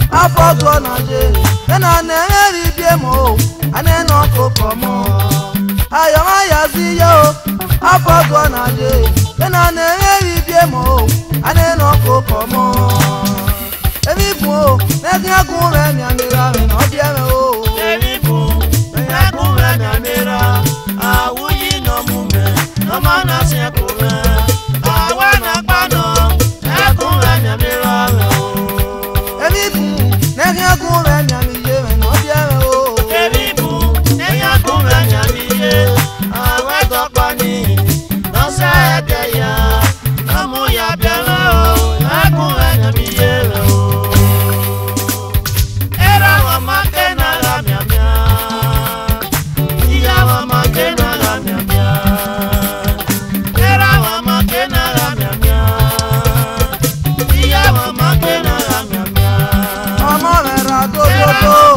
afọgọ na je ena na eri bie mo ane no kokomo ayo ayazi yo afọgọ na je ena na eri bie mo ane no kokomo ebi bu negi agun re mi amira me no bie me o ebi bu negi agun re mi amira awuyi no mu me no ma na se ko me awa na pa no agun re mi amira me o ebi bu negi agun re mi amiye me no bie me o ebi bu negi agun re mi amiye awa to pa ni no se de ya no mu ya bie me o agun re mi amiye me o era wa ma ke na la mi amia iya wa ma ke na la mi amia era wa ma ke na la mi amia iya wa ma ke na la mi amia ọmọ rẹ̀ ra dododo.